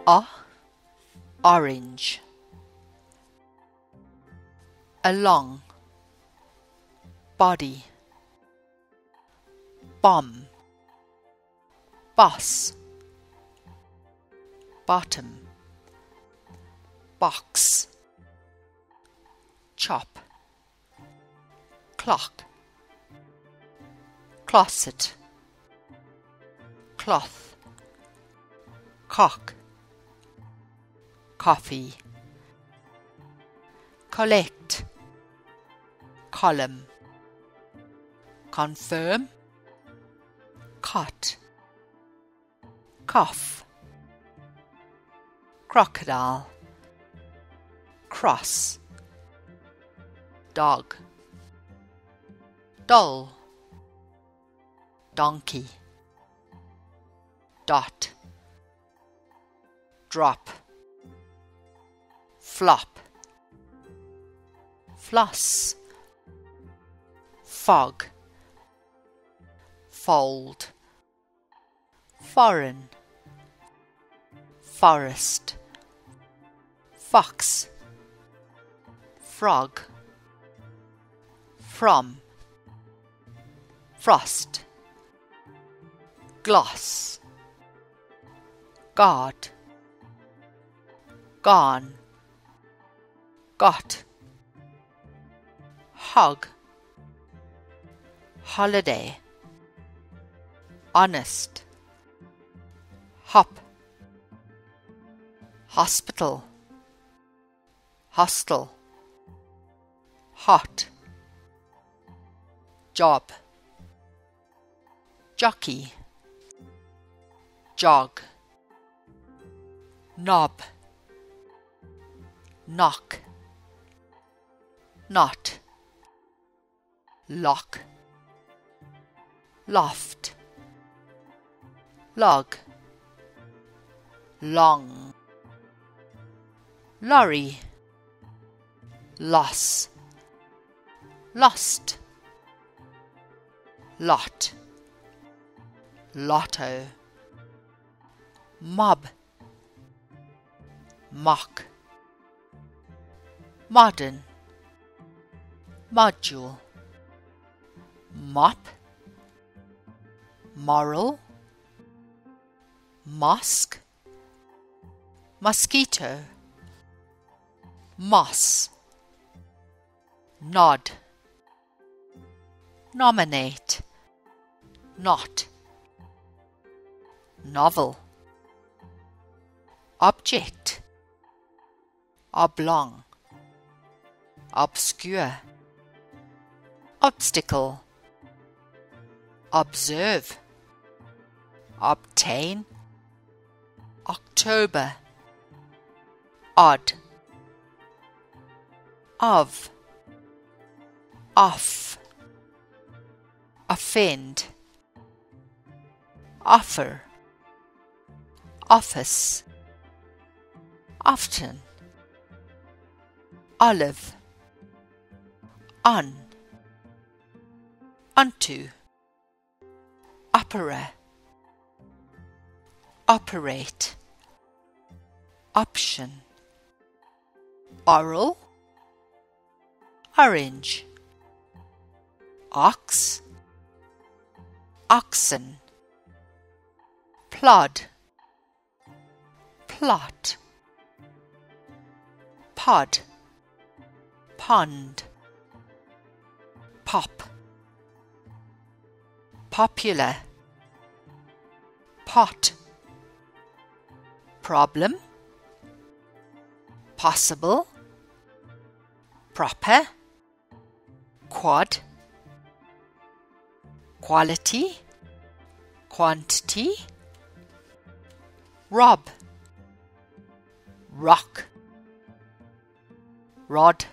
A, orange. Along, body. Bomb, boss. Bottom, box. Chop, clock. Closet, cloth. Cock, coffee. Collect, column. Confirm, cot. Cough, crocodile. Cross, dog. Doll, donkey. Dot, drop. Flop, floss. Fog, fold. Foreign, forest. Fox, frog. From, frost. Gloss, God. Gone, got. Hog, holiday. Honest, hop. Hospital, hostel. Hot, job. Jockey, jog. Knob, knock. Knot, lock. Loft, log. Long, lorry. Loss, lost. Lot, lotto. Mob, mock. Modern, module. Mop, moral. Mosque, mosquito. Moss, nod. Nominate, not. Novel, object. Oblong, obscure. Obstacle, observe. Obtain, October. Odd, of. Off, offend. Offer, office. Often, olive. On, unto. Opera, operate. Option, oral. Orange, ox. Oxen, plod. Plot, pod. Pond, pop. Popular, pot. Problem, possible. Proper, quad. Quality, quantity. Rob, rock. Rod,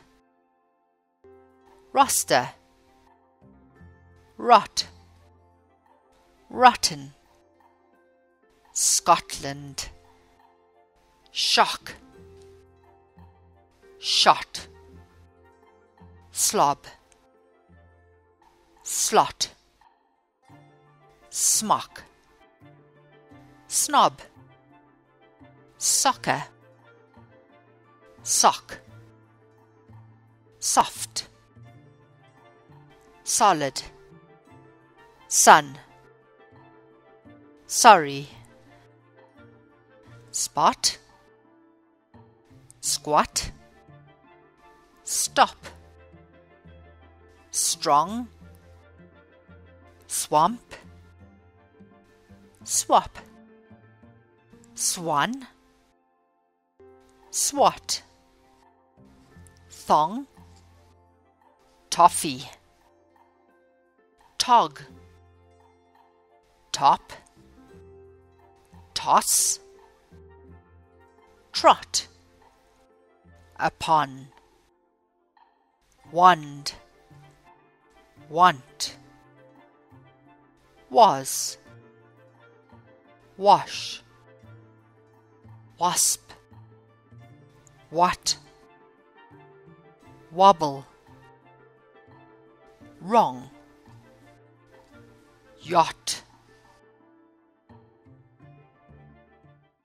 roster. Rot, rotten. Scotland, shock. Shot, slob. Slot, smock. Snob, soccer, sock, soft, solid, sun, sorry, spot, squat, stop, strong, swamp, swap, swan, swat, thong, toffee, tog, top, toss, trot, upon, wand, want, was, wash, wasp, what, wobble, wrong, yacht,